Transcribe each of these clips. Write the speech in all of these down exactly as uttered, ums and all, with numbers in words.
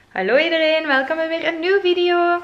Hallo iedereen, welkom bij weer een nieuwe video.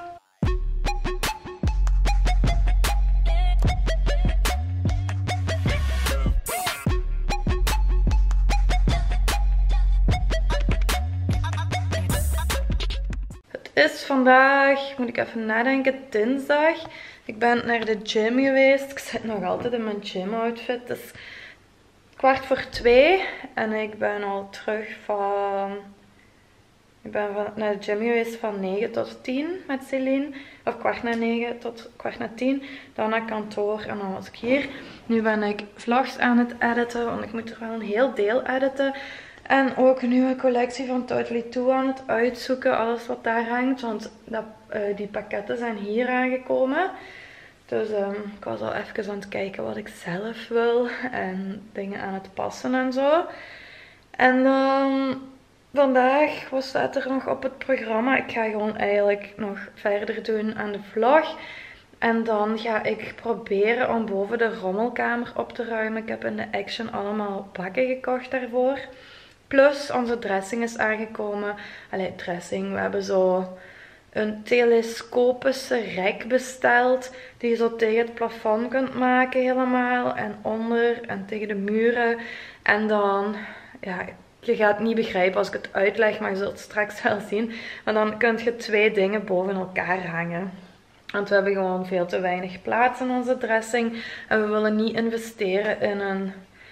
Het is vandaag, moet ik even nadenken, dinsdag. Ik ben naar de gym geweest. Ik zit nog altijd in mijn gym outfit. Het is kwart voor twee en ik ben al terug van... Ik ben van, naar de gym geweest van negen tot tien met Celine. Of kwart na negen tot kwart na tien. Dan naar kantoor en dan was ik hier. Nu ben ik vlogs aan het editen, want ik moet er wel een heel deel editen. En ook een nieuwe collectie van Totally Two aan het uitzoeken. Alles wat daar hangt, want dat, uh, die pakketten zijn hier aangekomen. Dus um, ik was al even aan het kijken wat ik zelf wil. En dingen aan het passen en zo. En dan... Vandaag, wat staat er nog op het programma? Ik ga gewoon eigenlijk nog verder doen aan de vlog. En dan ga ik proberen om boven de rommelkamer op te ruimen. Ik heb in de Action allemaal bakken gekocht daarvoor. Plus onze dressing is aangekomen. Allee, dressing. We hebben zo een telescopische rek besteld. Die je zo tegen het plafond kunt maken helemaal. En onder en tegen de muren. En dan, ja... Je gaat het niet begrijpen als ik het uitleg, maar je zult het straks wel zien. Maar dan kun je twee dingen boven elkaar hangen. Want we hebben gewoon veel te weinig plaats in onze dressing. En we willen niet investeren in een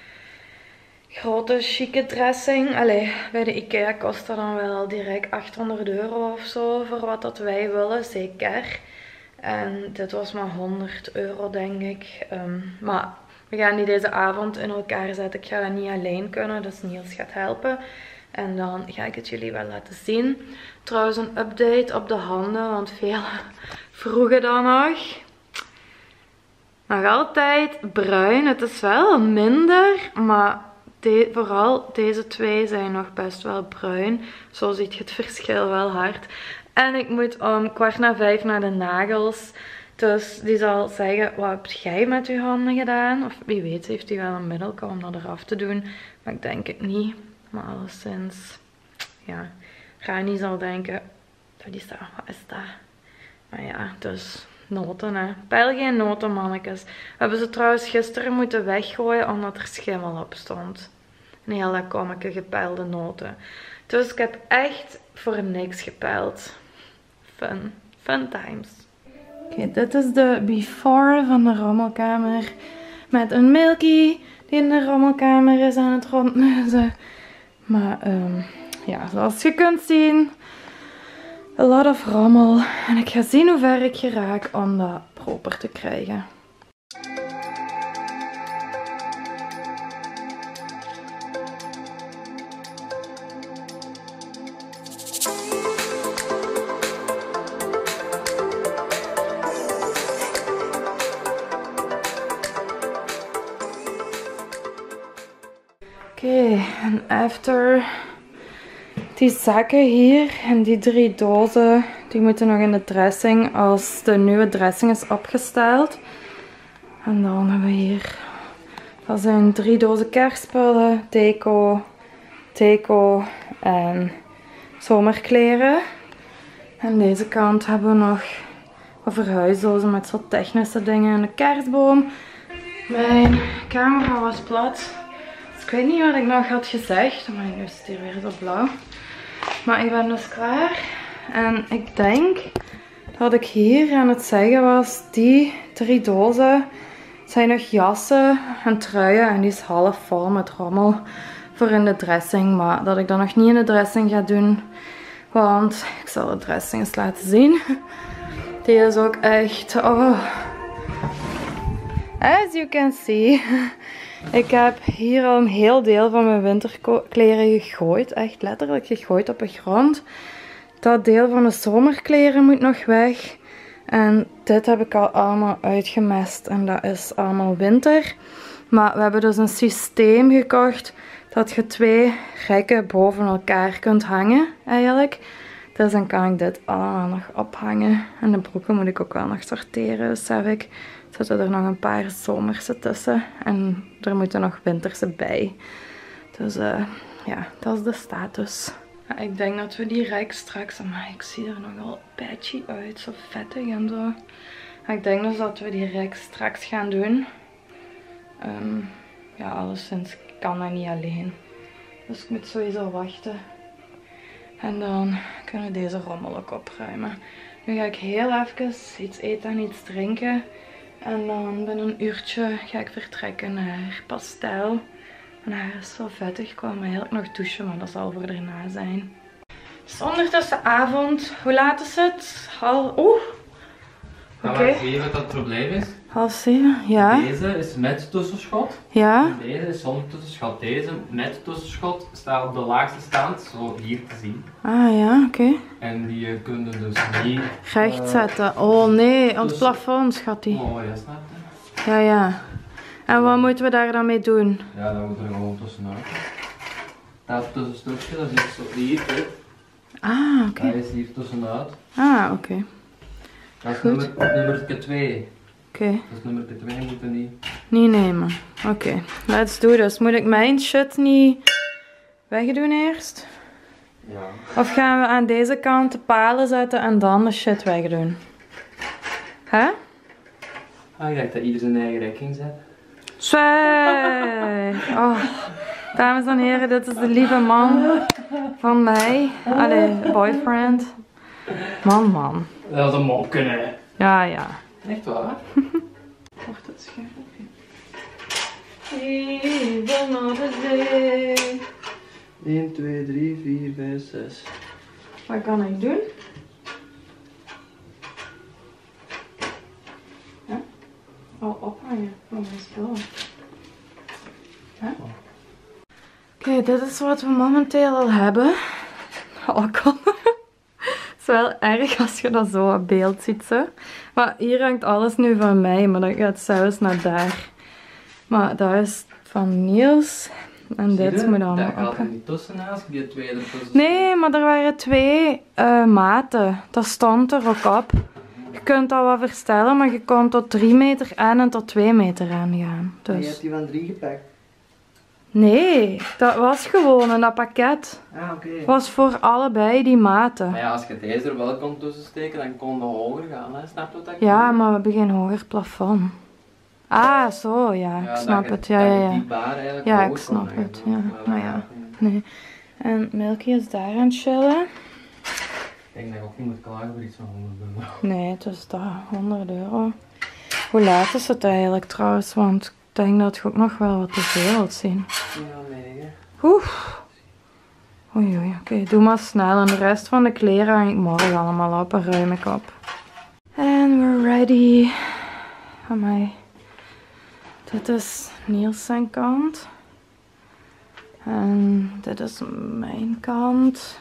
grote, chique dressing. Allee, bij de Ikea kost dat dan wel direct achthonderd euro of zo. Voor wat dat wij willen, zeker. En dit was maar honderd euro, denk ik. Um, maar... We gaan die deze avond in elkaar zetten. Ik ga dat niet alleen kunnen, dus Niels gaat helpen. En dan ga ik het jullie wel laten zien. Trouwens een update op de handen, want velen vroegen dan nog. Nog altijd bruin. Het is wel minder, maar de, vooral deze twee zijn nog best wel bruin. Zo ziet je het verschil wel hard. En ik moet om kwart na vijf naar de nagels. Dus die zal zeggen, wat heb jij met je handen gedaan? Of wie weet heeft hij wel een middelke om dat eraf te doen. Maar ik denk het niet. Maar alleszins, ja, Rani zal denken, wat is dat? Wat is dat? Maar ja, dus noten hè. Pijl geen noten mannetjes. We hebben ze trouwens gisteren moeten weggooien omdat er schimmel op stond. Een heel dat kommetje gepijlde noten. Dus ik heb echt voor niks gepijld. Fun. Fun times. Oké, okay, dit is de before van de rommelkamer. Met een Milky die in de rommelkamer is aan het rondneuzen. Maar um, ja, zoals je kunt zien, a lot of rommel. En ik ga zien hoe ver ik geraak om dat proper te krijgen. Oké, okay, en after die zakken hier en die drie dozen, die moeten nog in de dressing als de nieuwe dressing is opgesteld. En dan hebben we hier, dat zijn drie dozen kerstspullen, deco, deco en zomerkleren. En deze kant hebben we nog wat verhuisdozen met zo technische dingen en een kerstboom. Mijn camera was plat. Ik weet niet wat ik nog had gezegd, maar nu is het hier weer zo blauw. Maar ik ben dus klaar. En ik denk dat ik hier aan het zeggen was, die drie dozen zijn nog jassen en truien. En die is half vol met rommel voor in de dressing. Maar dat ik dat nog niet in de dressing ga doen. Want ik zal de dressing eens laten zien. Die is ook echt... Oh. As you can see... Ik heb hier al een heel deel van mijn winterkleren gegooid. Echt letterlijk gegooid op de grond. Dat deel van de zomerkleren moet nog weg. En dit heb ik al allemaal uitgemest. En dat is allemaal winter. Maar we hebben dus een systeem gekocht. Dat je twee rekken boven elkaar kunt hangen eigenlijk. Dus dan kan ik dit allemaal nog ophangen. En de broeken moet ik ook wel nog sorteren. Dus heb ik... zitten er nog een paar zomerse tussen. En er moeten nog winterse bij. Dus uh, ja, dat is de status. Ja, ik denk dat we direct straks, maar ik zie er nogal patchy uit, zo vettig en zo. Ja, ik denk dus dat we direct straks gaan doen. Um, ja, alleszins kan dat niet alleen. Dus ik moet sowieso wachten. En dan kunnen we deze rommel ook opruimen. Nu ga ik heel even iets eten en iets drinken. En dan binnen een uurtje ga ik vertrekken naar Pastel. Mijn haar is zo vettig. Ik kwam eigenlijk nog douchen, maar dat zal voor daarna zijn. Het is ondertussen avond. Hoe laat is het? Half... Oeh. Oké. Okay. Zie je wat dat probleem is? Half zeven, ja. Deze is met tussenschot. Ja. En deze is zonder tussenschot. Deze met tussenschot staat op de laagste stand, zo hier te zien. Ah ja, oké. Okay. En die kunnen dus niet... recht uh, zetten. Oh nee, aan het plafond schat die. Oh ja, snap je? Ja, ja. En wat moeten we daar dan mee doen? Ja, dat moet er gewoon tussenuit. Dat tussenstukje, dat is zo hier. Hè. Ah, oké. Okay. Dat is hier tussenuit. Ah, oké. Okay. Dat is Goed. nummer, nummer twee. Oké. Okay. Dus nummer twee moeten we niet... Niet nemen. Oké, okay. Let's do this. Moet ik mijn shit niet wegdoen eerst? Ja. Of gaan we aan deze kant de palen zetten en dan de shit wegdoen? Hè? Ah, ik dacht dat ieder zijn eigen rekking zet. Zwee! Oh. Dames en heren, dit is de lieve man van mij. Allee, boyfriend. Man, man. Dat is een man kunnen. Ja, ja. Echt waar? Wordt het scherp? Even naar de zee. één, twee, drie, vier, vijf, zes. Wat kan ik doen? Ja? Oh, ophangen van mijn spullen. Ja? Oh. Oké, okay, dit is wat we momenteel al hebben. Oh, kom. Het is wel erg als je dat zo op beeld ziet. Zo. Maar hier hangt alles nu van mij, maar dat gaat zelfs naar daar. Maar dat is van Niels. En dit je? Moet allemaal dat gaat er niet tussenaast, die twee ertussen. Nee, maar er waren twee uh, maten. Dat stond er ook op. Je kunt dat wel verstellen, maar je kon tot drie meter aan en tot twee meter aan gaan. Dus. En je hebt die van drie gepakt? Nee, dat was gewoon in dat pakket. Ah, oké. Okay. Was voor allebei die maten. Maar ja, als je deze er wel kon tussen steken, dan kon het hoger gaan, hè? Snap je wat ik Ja, maar we hebben geen hoger plafond. Ah, zo, ja, ja ik snap het. Ja, ja, ja. Ja, ik snap het. Ja, maar ja, nee. En Milky is daar aan het chillen. Ik denk dat je ook niet moet klagen voor iets van honderd euro. Nee, het is dat, honderd euro. Hoe laat is het eigenlijk trouwens? Want ik denk dat je ook nog wel wat te veel wilt zien. Ja, negen. Oeh. Oei, oei, oké, okay, doe maar snel. En de rest van de kleren hang ik morgen allemaal op en ruim ik op. En we're ready. Amai. Dit is Niels zijn kant. En dit is mijn kant.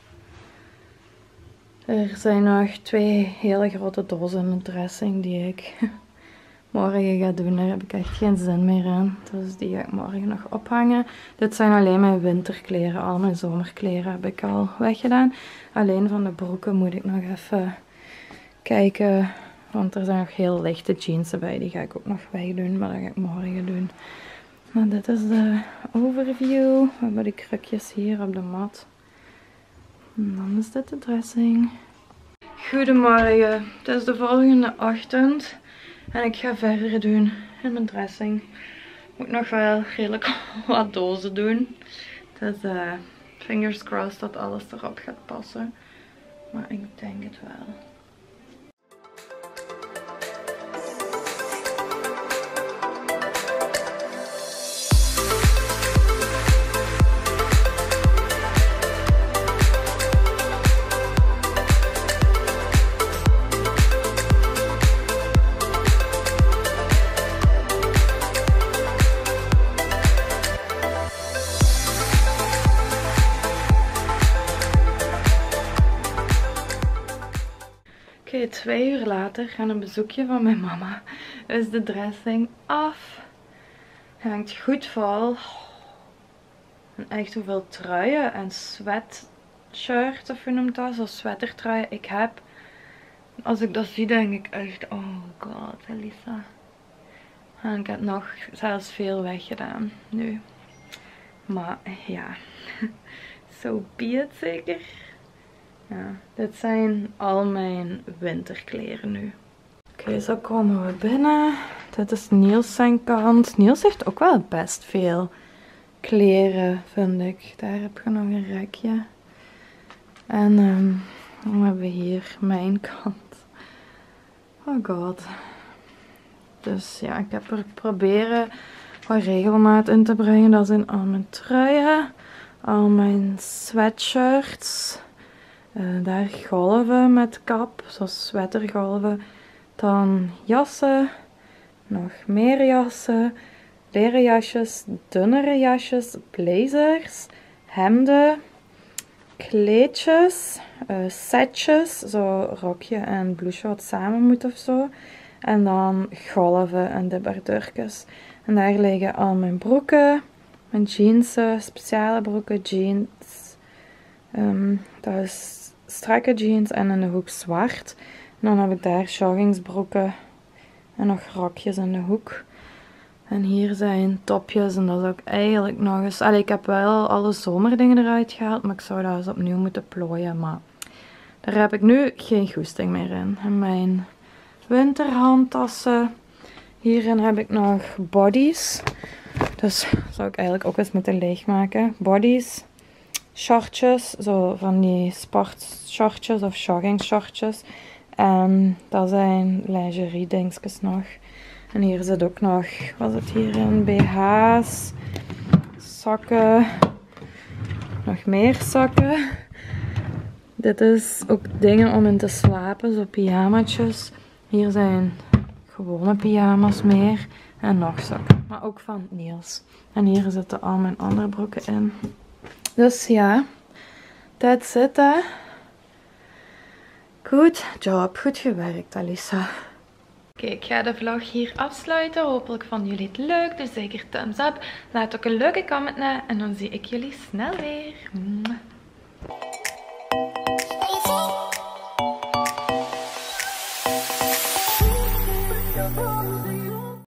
Er zijn nog twee hele grote dozen met dressing die ik morgen ga doen. Daar heb ik echt geen zin meer in. Dus die ga ik morgen nog ophangen. Dit zijn alleen mijn winterkleren. Al mijn zomerkleren heb ik al weggedaan. Alleen van de broeken moet ik nog even kijken. Want er zijn nog heel lichte jeans bij. Die ga ik ook nog wegdoen. Maar dat ga ik morgen doen. Nou, dit is de overview. We hebben de krukjes hier op de mat. En dan is dit de dressing. Goedemorgen. Het is de volgende ochtend. En ik ga verder doen in mijn dressing. Ik moet nog wel redelijk wat dozen doen. Dus uh, fingers crossed dat alles erop gaat passen. Maar ik denk het wel. Oké, okay, twee uur later gaan een bezoekje van mijn mama. Is de dressing af. Hij hangt goed vol. En echt hoeveel truien en sweatshirt of je noemt dat, zo sweatertruien ik heb. Als ik dat zie denk ik echt, oh god, Elisa. En ik heb nog zelfs veel weggedaan nu. Maar ja, So be it zeker. Ja, dit zijn al mijn winterkleren nu. Oké, okay, zo komen we binnen. Dit is Niels zijn kant. Niels heeft ook wel best veel kleren, vind ik. Daar heb je nog een rekje. En um, dan hebben we hier mijn kant. Oh god. Dus ja, ik heb er proberen wat regelmaat in te brengen. Dat zijn al mijn truien, al mijn sweatshirts. Uh, daar golven met kap, zoals sweatergolven. Dan jassen, nog meer jassen, leren jasjes, dunnere jasjes, blazers, hemden, kleedjes, uh, setjes, zo rokje en blouseje wat samen moet of zo. En dan golven en debardurkjes. En daar liggen al mijn broeken, mijn jeans, speciale broeken, jeans. Um, dat is strakke jeans en in de hoek zwart. En dan heb ik daar joggingsbroeken en nog rokjes in de hoek. En hier zijn topjes en dat is ook eigenlijk nog eens... Allee, ik heb wel alle zomerdingen eruit gehaald, maar ik zou dat eens opnieuw moeten plooien. Maar daar heb ik nu geen goesting meer in. En mijn winterhandtassen. Hierin heb ik nog bodies. Dus zou ik eigenlijk ook eens moeten leegmaken. Bodies, shortjes, zo van die sportshortjes of jogging shortjes. En dat zijn lingerie dingetjes nog. En hier zit ook nog, wat zit hierin? B H's, sokken, nog meer sokken. Dit is ook dingen om in te slapen, zo pyjamaatjes. Hier zijn gewone pyjama's meer en nog sokken, maar ook van Niels. En hier zitten al mijn andere broeken in. Dus ja, that's it hè. Goed job, goed gewerkt Alisa. Oké, ik ga de vlog hier afsluiten. Hopelijk vonden jullie het leuk. Dus zeker thumbs up. Laat ook een leuke comment na. En dan zie ik jullie snel weer.